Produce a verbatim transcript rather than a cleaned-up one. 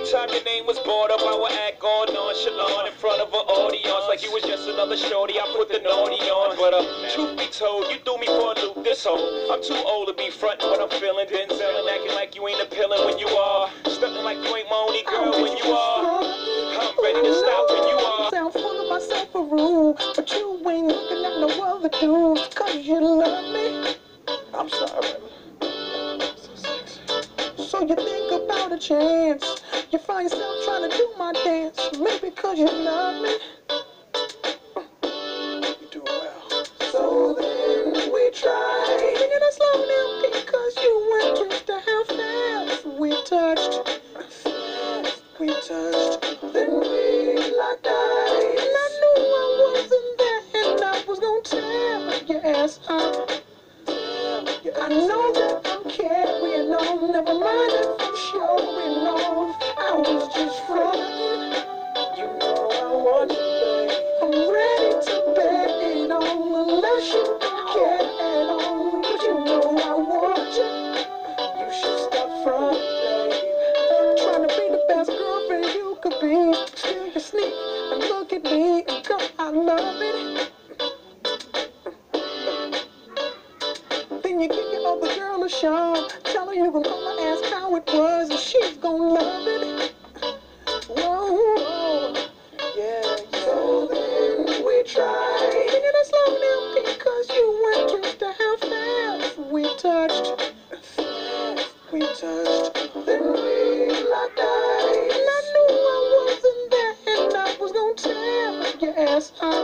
time your name was brought up, I would act all nonchalant in front of an audience like you was just another shorty. I put the naughty on, but uh, truth be told, you threw me for a loop this whole. I'm too old to be frontin' what I'm feeling, then selling, acting like you ain't appealing when you are, stuntin' like you ain't my only girl when you are. I'm ready to stop when you are. Sound full of myself a rule, but you ain't looking at no other dudes, cause you love me. I'm sorry. So sexy. So you think about a chance, you find yourself trying to do my dance, maybe cause you love me. You do well. So then we try, singing a slow down because you went just to how fast we touched. Fast we touched, then we locked eyes. And I knew I wasn't there, and I was gonna tear your ass up. I know that I'm carrying on, never mind if I'm showing off. I was just frontin'. You know I want you, babe. I'm ready to bet it on, unless you don't care at all. But you know I want you. You should stop frontin', babe. Trying to be the best girlfriend you could be, still you sneak and look at me, and girl, I love it. Then you give your other girl a shot, tell her you gon' call her, ask how it was, and she's gon' love it. Whoa, whoa, yeah, yeah. So then we try, singing a slow down because you went just to how fast we touched. Fast we touched, then we locked eyes. And I knew I wasn't there, and I was gon' tear your ass up.